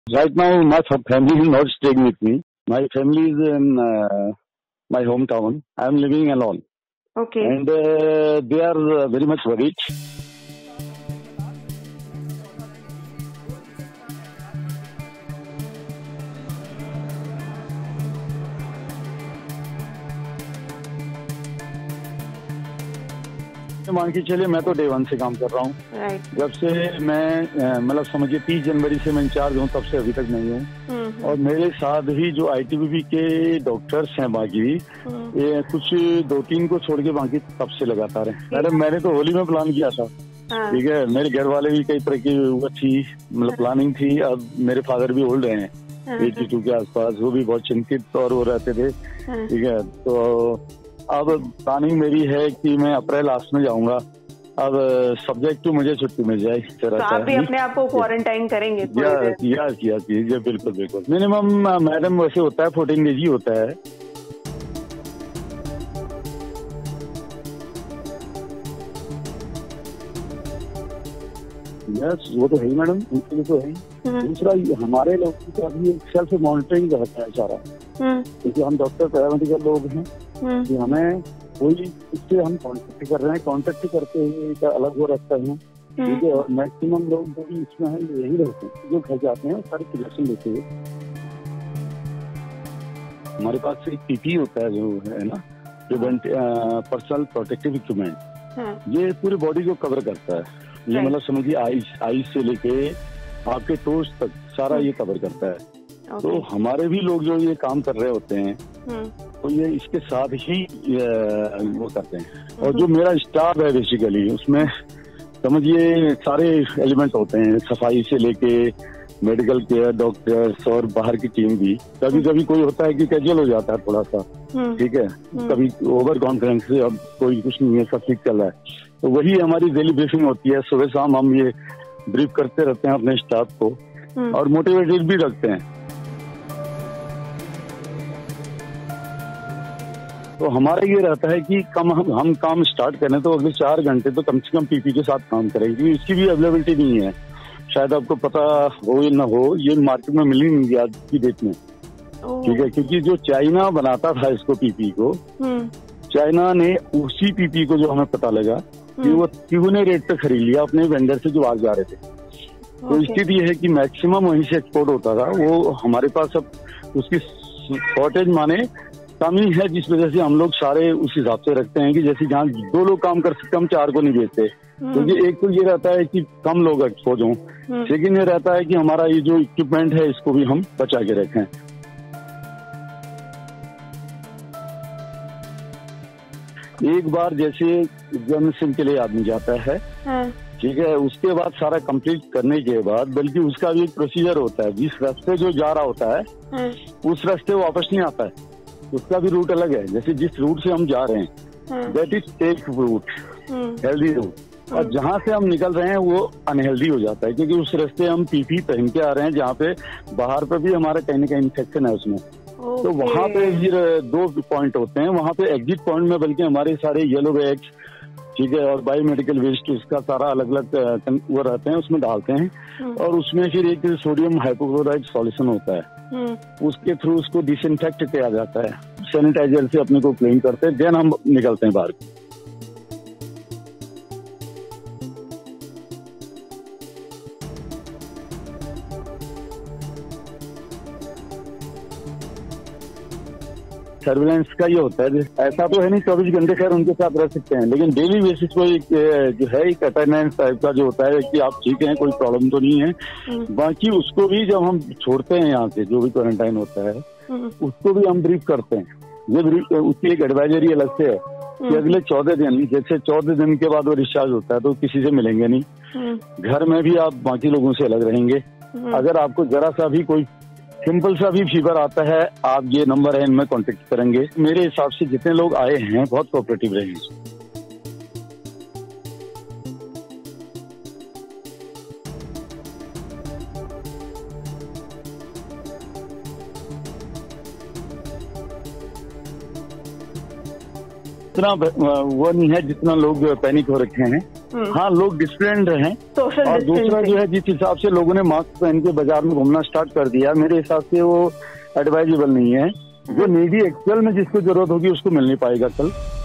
Right now, my family is not staying with me. My family is in my hometown. I am living alone. Okay. And they are very much worried. मान के चलिए मैं तो day 1 से काम कर रहा हूँ। Right. जब से मैं मतलब समझिए 30 जनवरी से मैं इंचार्ज हूँ, तब से अभी तक नहीं हूँ। और मेरे साथ ही जो ITBP के डॉक्टर्स हैं बाकी ये कुछ 2-3 को छोड़ के बाकी तब से लगातार है। मैडम मैंने तो होली में प्लान किया था। ठीक है, मेरे घर वाले भी कई तरह की वो थी, मतलब प्लानिंग थी। अब मेरे फादर भी ओल्ड हैं 82 के आसपास, वो भी बहुत चिंतित और वो रहते थे। ठीक है, तो अब प्लानिंग मेरी है कि मैं अप्रैल लास्ट में जाऊंगा। अब सब्जेक्ट टू मुझे छुट्टी मिल जाए। तो आप भी अपने आप को क्वारंटाइन करेंगे? यस, बिल्कुल। मिनिमम मैडम वैसे होता है 14 डेज ही होता है। यस, वो तो है ही मैडम, उसके तो है ही। दूसरा हमारे लोगों का अभी सेल्फ मॉनिटरिंग रहता है सारा, क्योंकि हम डॉक्टर पैरामेडिकल लोग हैं कि हमें कोई इससे हम कॉन्टेक्ट कर रहे हैं, कॉन्टेक्ट करते हुए का अलग वो रखता है। ठीक है, और मैक्सिमम लोग जो भी इसमें है यही रहते हैं, जो घर जाते हैं सारे प्रिकॉशन लेते हुए। हमारे पास एक पीपी होता है जो है ना, प्रिवेंट पर्सनल प्रोटेक्टिव इक्विपमेंट, ये पूरी बॉडी को कवर करता है। ये मतलब समझिए आईज से लेके आपके टोज तक सारा ये कवर करता है। तो हमारे भी लोग जो ये काम कर रहे होते हैं तो ये इसके साथ ही वो करते हैं। और जो मेरा स्टाफ है बेसिकली उसमें समझिए सारे एलिमेंट होते हैं, सफाई से लेके मेडिकल केयर, डॉक्टर्स और बाहर की टीम भी। कभी कभी कोई होता है कि कैजुअल हो जाता है थोड़ा सा, ठीक है, कभी ओवर कॉन्फिडेंस से अब कोई कुछ नहीं है, सब ठीक चल रहा है। तो वही हमारी डेली ब्रीफिंग होती है, सुबह शाम हम ये ब्रीफ करते रहते हैं अपने स्टाफ को और मोटिवेटेड भी रखते हैं। तो हमारा ये रहता है कि हम काम स्टार्ट करें तो अगले 4 घंटे तो कम से कम पीपी के साथ काम करें, क्योंकि इसकी भी अवेलेबिलिटी नहीं है। शायद आपको पता हो या ना हो, ये मार्केट में मिल ही नहीं आज की डेट में। ठीक है, क्योंकि जो चाइना बनाता था इसको पीपी को, चाइना ने उसी पीपी को जो हमें पता लगा कि वो तिगुने रेट पे खरीद लिया अपने वेंडर से जो आज जा रहे थे। तो स्थिति ये है कि मैक्सिमम वहीं से एक्सपोर्ट होता था, वो हमारे पास अब उसकी शॉर्टेज माने कमी है, जिस वजह से हम लोग सारे उस हिसाब से रखते हैं कि जैसे जहाँ 2 लोग काम कर सकते हम 4 को नहीं बेचते। क्योंकि एक तो ये रहता है कि कम लोग एक्सपोज हों, लेकिन ये रहता है कि हमारा ये जो इक्विपमेंट है इसको भी हम बचा के रखें। एक बार जैसे एग्जामिनेशन के लिए आदमी जाता है, ठीक है, उसके बाद सारा कंप्लीट करने के बाद बल्कि उसका भी एक प्रोसीजर होता है, जिस रास्ते जो जा रहा होता है उस रास्ते वापस नहीं आता है, उसका भी रूट अलग है। जैसे जिस रूट से हम जा रहे हैं that is safe route, healthy route, और जहाँ से हम निकल रहे हैं वो अनहेल्दी हो जाता है, क्योंकि उस रास्ते हम पीपी पहन के आ रहे हैं जहाँ पे बाहर पे भी हमारा कहीं ना कहीं इन्फेक्शन है उसमें। तो वहाँ पे 2 पॉइंट होते हैं, वहाँ पे एग्जिट पॉइंट में बल्कि हमारे सारे येलो बैग्स, ठीक है, और बायोमेडिकल वेस्ट उसका सारा अलग अलग वो रहते हैं, उसमें डालते हैं। और उसमें फिर एक सोडियम हाइपोक्लोराइड सॉल्यूशन होता है, उसके थ्रू उसको डिसइंफेक्ट किया जाता है, सैनिटाइजर से अपने को क्लीन करते हैं, देन हम निकलते हैं बाहर। सर्विलेंस का ये होता है, ऐसा तो है नहीं 24 घंटे खैर उनके साथ रह सकते हैं, लेकिन डेली बेसिस पे जो है एक अटेंडेंस टाइप का जो होता है कि आप ठीक हैं, कोई प्रॉब्लम तो नहीं है। बाकी उसको भी जब हम छोड़ते हैं यहाँ से, जो भी क्वारंटाइन होता है उसको भी हम ब्रीफ करते हैं। ये उसकी एक एडवाइजरी अलग से है कि अगले 14 दिन, जैसे 14 दिन के बाद वो डिस्चार्ज होता है तो किसी से मिलेंगे नहीं, घर में भी आप बाकी लोगों से अलग रहेंगे। अगर आपको जरा सा भी कोई सिंपल सा भी फीवर आता है, आप ये नंबर है इनमें कांटेक्ट करेंगे। मेरे हिसाब से जितने लोग आए हैं बहुत कोऑपरेटिव रहे हैं। इतना वो नहीं है जितना लोग पैनिक हो रखे हैं। हाँ, लोग डिसिप्लिन रहें। और दूसरा जो है, जिस हिसाब से लोगों ने मास्क पहन के बाजार में घूमना स्टार्ट कर दिया, मेरे हिसाब से वो एडवाइजेबल नहीं है। जो नीडी एक्चुअल में जिसको जरूरत होगी उसको मिल नहीं पाएगा कल।